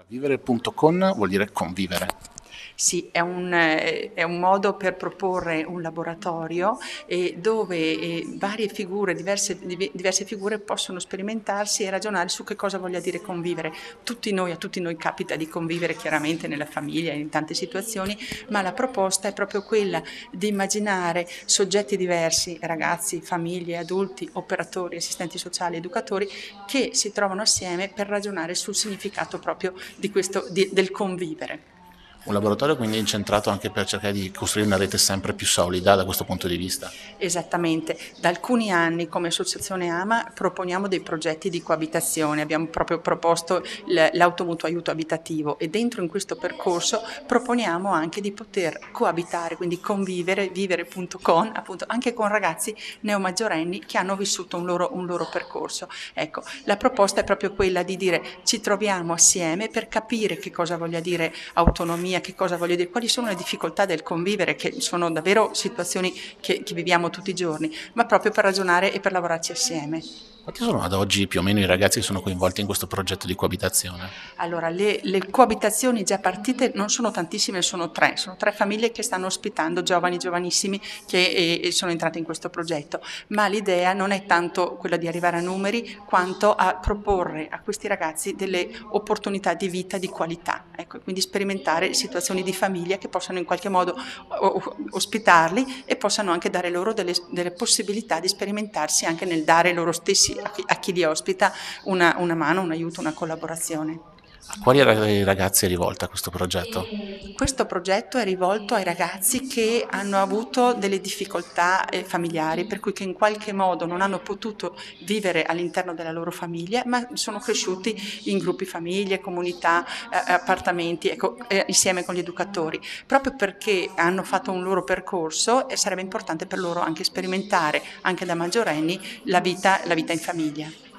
Vivere.con vuol dire convivere. Sì, è un modo per proporre un laboratorio dove varie figure, diverse figure possono sperimentarsi e ragionare su che cosa voglia dire convivere. A tutti noi capita di convivere chiaramente nella famiglia, in tante situazioni, ma la proposta è proprio quella di immaginare soggetti diversi, ragazzi, famiglie, adulti, operatori, assistenti sociali, educatori, che si trovano assieme per ragionare sul significato proprio del convivere. Un laboratorio quindi incentrato anche per cercare di costruire una rete sempre più solida da questo punto di vista. Esattamente, da alcuni anni come Associazione AMA proponiamo dei progetti di coabitazione, abbiamo proprio proposto l'automutuo aiuto abitativo e dentro in questo percorso proponiamo anche di poter coabitare, quindi convivere, vivere.con, appunto anche con ragazzi neomaggiorenni che hanno vissuto un loro percorso. Ecco, la proposta è proprio quella di dire ci troviamo assieme per capire che cosa voglia dire autonomia, che cosa voglia dire, quali sono le difficoltà del convivere, che sono davvero situazioni che viviamo tutti i giorni, ma proprio per ragionare e per lavorarci assieme. Quanti sono ad oggi più o meno i ragazzi che sono coinvolti in questo progetto di coabitazione? Allora, le coabitazioni già partite non sono tantissime, sono tre famiglie che stanno ospitando giovani, giovanissimi che sono entrate in questo progetto, ma l'idea non è tanto quella di arrivare a numeri quanto a proporre a questi ragazzi delle opportunità di vita di qualità, ecco, quindi sperimentare situazioni di famiglia che possano in qualche modo ospitarli e possano anche dare loro delle possibilità di sperimentarsi anche nel dare loro stessi a chi li ospita una mano, un aiuto, una collaborazione. A quali ragazzi è rivolta questo progetto? Questo progetto è rivolto ai ragazzi che hanno avuto delle difficoltà familiari, per cui che in qualche modo non hanno potuto vivere all'interno della loro famiglia, ma sono cresciuti in gruppi famiglie, comunità, appartamenti, ecco, insieme con gli educatori. Proprio perché hanno fatto un loro percorso sarebbe importante per loro anche sperimentare, anche da maggiorenni, la vita in famiglia.